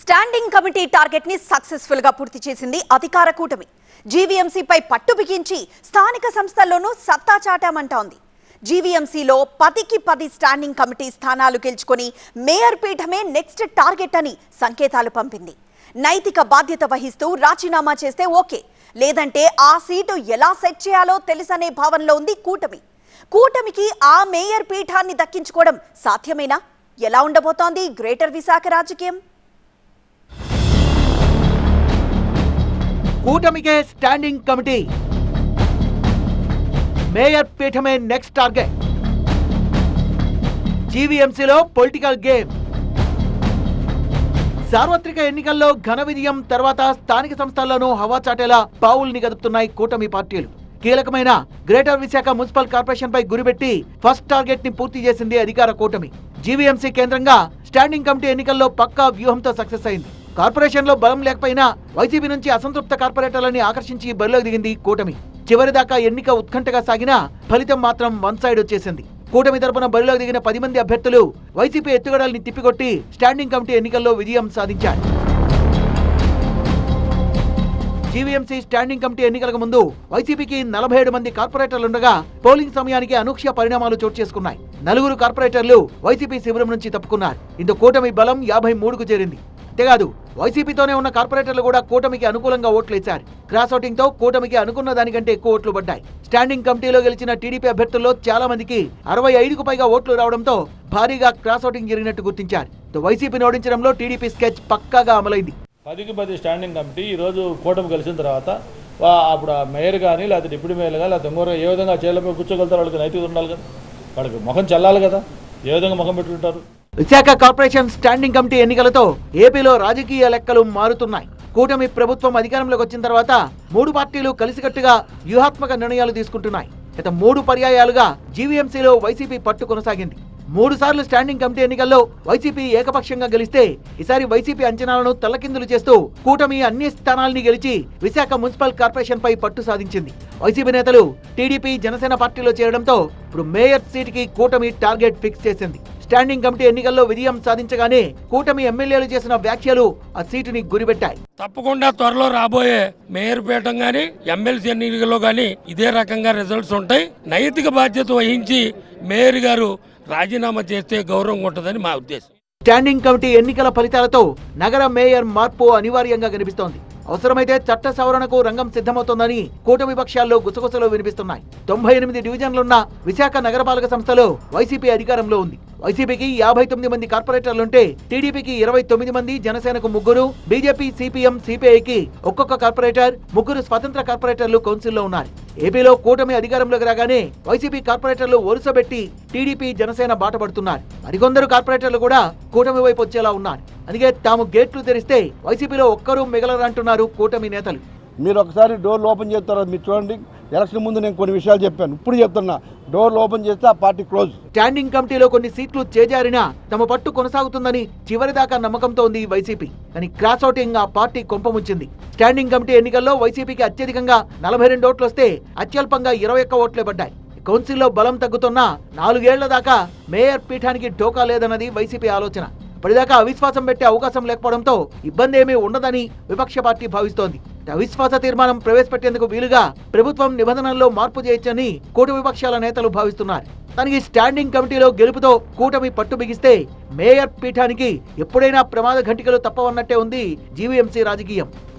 Standing committee target ని successful గా పూర్తి చేసింది అధికార కూటమి. జీవీఎంసీ పై పట్టు బిగించి స్థానిక సంస్థల్లోనూ సత్తా చాటామంటోంది. జీవీఎంసీలో 10కి 10 స్టాండింగ్ కమిటీ స్థానాలు గెలుచుకొని మేయర్ పీఠమే నెక్స్ట్ టార్గెట్ అని సంకేతాలు పంపింది. నైతిక బాధ్యత వహిస్తూ రాజీనామా చేస్తే ఓకే, లేదంటే ఆ సీటు ఎలా సెట్ చేయాలో తెలుసనే భావనలో ఉంది కూటమి. కూటమికి ఆ మేయర్ పీఠాన్ని దక్కించుకోవడం సాధ్యమేనా? ఎలా ఉండబోతోంది గ్రేటర్ విశాఖ రాజకీయం? కూటమికే స్టాండింగ్ కమిటీ, మేయర్ పీఠమే నెక్స్ట్ టార్గెట్. జీవీఎంసీలో పొలిటికల్ గేమ్. సార్వత్రిక ఎన్నికల్లో ఘన విజయం తర్వాత స్థానిక సంస్థల్లోనూ హవా చాటేలా పావుల్ని గదుపుతున్నాయి కూటమి పార్టీలు. కీలకమైన గ్రేటర్ విశాఖ మున్సిపల్ కార్పొరేషన్ పై గురిపెట్టి ఫస్ట్ టార్గెట్ ని పూర్తి చేసింది అధికార కూటమి. జీవీఎంసీ కేంద్రంగా స్టాండింగ్ కమిటీ ఎన్నికల్లో పక్కా వ్యూహంతో సక్సెస్ అయింది. కార్పొరేషన్ లో బలం లేకపోయినా వైసీపీ నుంచి అసంతృప్త కార్పొరేటర్లని ఆకర్షించి బరిలోకి దిగింది కూటమి. చివరిదాకా ఎన్నిక ఉత్కంఠగా సాగినా ఫలితం మాత్రం వన్ సైడ్ వచ్చేసింది. కూటమి తరపున బరిలోకి దిగిన 10 మంది అభ్యర్థులు వైసీపీ ఎత్తుగడల్ని తిప్పికొట్టి స్టాండింగ్ కమిటీ ఎన్నికల్లో విజయం సాధించారు. జీవీఎంసీ స్టాండింగ్ కమిటీ ఎన్నికలకు ముందు వైసీపీకి 47 మంది కార్పొరేటర్లుండగా పోలింగ్ సమయానికి అనూహ్య పరిణామాలు చోటు చేసుకున్నాయి. 4 కార్పొరేటర్లు వైసీపీ శిబిరం నుంచి తప్పుకున్నారు. ఇందుకు కూటమి బలం 53కు చేరింది. అంతేకాదు వైసీపీతోనే ఉన్న కార్పొరేటర్లు కూడా కూటమికి అనుకూలంగా ఓట్లేశారు. క్రాస్ ఓటింగ్ తో కూటమికి అనుకున్న దానికంటే ఎక్కువ ఓట్లు పడ్డాయి. స్టాండింగ్ కమిటీలో గెలిచిన టీడీపీ అభ్యర్థుల్లో చాలా మందికి 65కు పైగా ఓట్లు రావడంతో భారీగా క్రాస్ ఓటింగ్ జరిగినట్టు గుర్తించారు. వైసీపీని ఓడించడంలో టీడీపీ స్కెచ్ పక్కాగా అమలైంది. 10కి 10 స్టాండింగ్ కమిటీ ఈరోజు కూటమి కలిసిన తర్వాత అప్పుడు ఆ మేయర్ కానీ లేకపోతే డిప్యూటీ మేయర్ కానీ లేకపోతే ఇంకోరు ఏ విధంగా చైర్లపై కూర్చోగలుగుతారు? వాళ్ళకి నైతికత ఉండాలి కదా, వాళ్ళకి ముఖం చెల్లాలి కదా, ఏ విధంగా ముఖం పెట్టుకుంటారు? విశాఖ కార్పొరేషన్ స్టాండింగ్ కమిటీ ఎన్నికలతో ఏపీలో రాజకీయ లెక్కలు మారుతున్నాయి. కూటమి ప్రభుత్వం అధికారంలోకి వచ్చిన తర్వాత 3 పార్టీలు కలిసికట్టుగా వ్యూహాత్మక నిర్ణయాలు తీసుకుంటున్నాయి. గత 3 పర్యాయాలుగా జీవీఎంసీలో వైసీపీ పట్టు కొనసాగింది. 3 సార్లు స్టాండింగ్ కమిటీ ఎన్నికల్లో వైసీపీ ఏకపక్షంగా గెలిస్తే ఈసారి వైసీపీ అంచనాలను తల్లకిందులు చేస్తూ కూటమి అన్ని స్థానాల్ని గెలిచి విశాఖ మున్సిపల్ కార్పొరేషన్ పై పట్టు సాధించింది. వైసీపీ నేతలు టీడీపీ జనసేన పార్టీలో చేరడంతో ఇప్పుడు మేయర్ సీటుకి కూటమి టార్గెట్ ఫిక్స్ చేసింది. స్టాండింగ్ కమిటీ ఎన్నికల్లో విజయం సాధించగానే కూటమి ఎమ్మెల్యేలు చేసిన వ్యాఖ్యలు ఆ సీటుని గురిపెట్టాయి. తప్పకుండా త్వరలో రాబోయే మేయర్ పీఠం గానీ ఎమ్మెల్సీ ఎన్నికల్లో గానీ ఇదే రకంగా రిజల్ట్స్ ఉంటాయి. నైతిక బాధ్యత వహించి మేయర్ గారు రాజీనామా చేస్తే గౌరవం ఉంటుందని మా ఉద్దేశం. స్టాండింగ్ కమిటీ ఎన్నికల ఫలితాలతో నగర మేయర్ మార్పు అనివార్యంగా కనిపిస్తోంది. అవసరమైతే చట్ట సవరణకు రంగం సిద్ధమవుతోందని కూటమి పక్షాల్లో గుసగుసలు వినిపిస్తున్నాయి. 98 డివిజన్లున్న విశాఖ నగరపాలక సంస్థలో వైసీపీ అధికారంలో ఉంది. వైసీపీకి 59 మంది కార్పొరేటర్లుంటే టీడీపీకి 29 మంది, జనసేనకు 3, బీజేపీ, సిపిఎం, సిపిఐకి ఒక్కొక్క కార్పొరేటర్, 3 స్వతంత్ర కార్పొరేటర్లు కౌన్సిల్లో ఉన్నారు. ఏపీలో కూటమి అధికారంలోకి రాగానే వైసీపీ కార్పొరేటర్లు వరుసబెట్టి టీడీపీ, జనసేన బాటపడుతున్నారు. మరికొందరు కార్పొరేటర్లు కూడా కూటమి వైపు వచ్చేలా ఉన్నారు. అందుకే తాము గేట్లు తెరిస్తే వైసీపీలో ఒక్కరూ మిగలరంటున్నారు కూటమి నేతలు. మీరు ఒకసారి డోర్లు ఓపెన్ చేస్తారా? మీరు చూడండి, ఎలక్షన్ ముందు నేను కొన్ని విషయాలు చెప్పాను, ఇప్పుడు చెప్తున్నా, డోర్లు ఓపెన్ చేస్తే ఆ పార్టీ క్లోజ్. స్టాండింగ్ కమిటీలో కొన్ని సీట్లు చేజారినా తమ పట్టు కొనసాగుతుందని చివరిదాకా నమ్మకంతో ఉంది వైసీపీ. కానీ క్రాస్ అవుటింగ్ ఆ పార్టీ కొంపముంచింది. స్టాండింగ్ కమిటీ ఎన్నికల్లో వైసీపీకి అత్యధికంగా 42 ఓట్లు వస్తే అత్యల్పంగా 21 ఓట్లే పడ్డాయి. కౌన్సిల్లో బలం తగ్గుతున్నా 4 ఏళ్ల దాకా మేయర్ పీఠానికి ఢోకా లేదన్నది వైసీపీ ఆలోచన. ఇప్పటిదాకా అవిశ్వాసం పెట్టే అవకాశం లేకపోవడంతో ఇబ్బంది ఏమీ ఉండదని విపక్ష పార్టీ భావిస్తోంది. అవిశ్వాస తీర్మానం ప్రవేశపెట్టేందుకు వీలుగా ప్రభుత్వం నిబంధనల్లో మార్పు చేయొచ్చని కూటమి విపక్షాల నేతలు భావిస్తున్నారు. దానికి స్టాండింగ్ కమిటీలో గెలుపుతో కూటమి పట్టు బిగిస్తే మేయర్ పీఠానికి ఎప్పుడైనా ప్రమాద ఘంటికలు తప్పవన్నట్టే ఉంది జీవీఎంసీ రాజకీయం.